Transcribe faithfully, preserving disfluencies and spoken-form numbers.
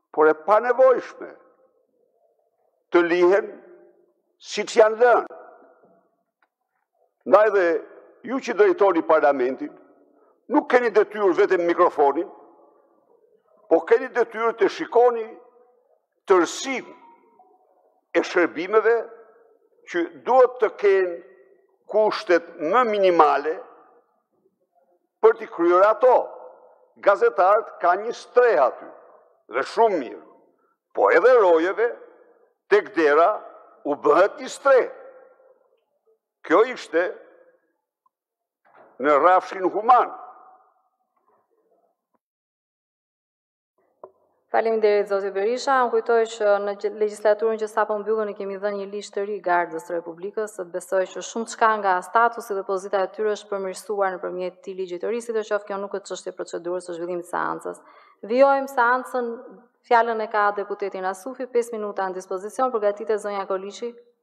por e pa nevojshme të lihen si që janë lënë. Ndaj dhe ju që drejtoni parlamentin, nuk keni detyrë vetëm mikrofonin, po keni detyrë të shikoni tërësinë e shërbimeve që duhet të kenë kushtet më minimale për t'i kryer ato. Gazetarët ka një streh aty, dhe shumë mirë, po edhe rojeve tek dera u bëhet një streh. Kjo ishte në rrafshin human. Faleminderit zoti Berisha. Unë kujtoj që në legjislaturën që sapo mbyllën i kemi dhënë një listë të ri Gardës së Republikës, besoj që shumë çka nga statusi dhe pozita e tyre është përmirësuar nëpërmjet këtij ligji të ri, sidoqoftë kjo nuk është çështje procedurës së zhvillimit të seancës. Vijojmë seancën, fjalën e ka deputeti Nasufi, pesë minuta në dispozicion, përgatitet zonja Koliçi.